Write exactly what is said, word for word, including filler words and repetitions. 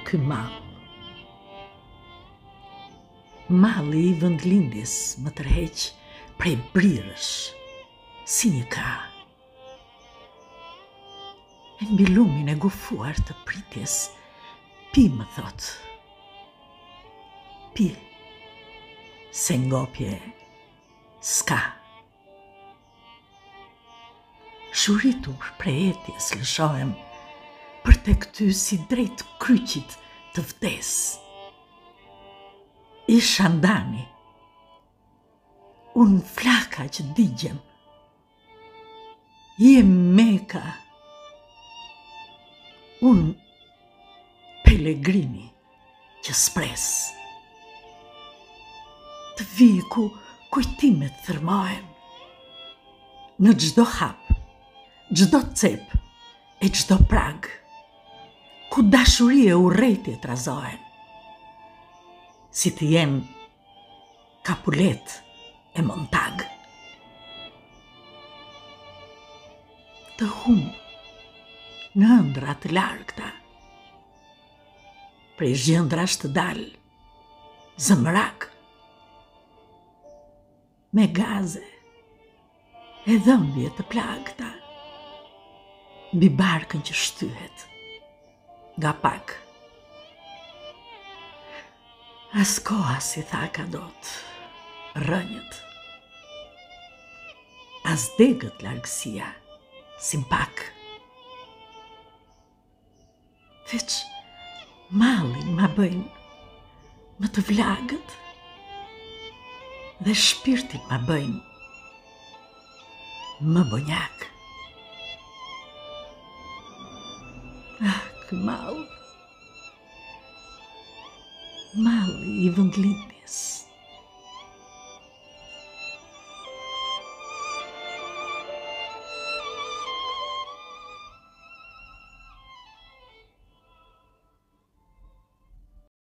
ky mall. Malli i vendlindjes më tërheq prej brirësh, si një ka. E mbi lumin e gufuar të pritjes, pi më thot. Pi, se ngopje s'ka. Shuritur prej etjes lëshohem për të këty si drejt kryqit të vdes. I shandani, unë flaka që digjem, je meka, unë pelegrini që spres. Të vi ku kujtimet thërmohen, në gjdo hap, gjdo cep e gjdo prag, ku dashurie u rejtje të razohen, si të jem Kapulet e Montag. Të hum në ëndra të largëta, prej zhjëndrash të dal, zëmrak, me gaze e dhëmbje të plagëta, mbi barkën që shtyhet nga pak. As koha si tha ka dot, rënjët. As degët largësia, si pak. Veç mallin ma bëjnë më të vlagët, dhe shpirtin ma bëjnë më bonjak. Ah, ky mall, malli i vendlindjes.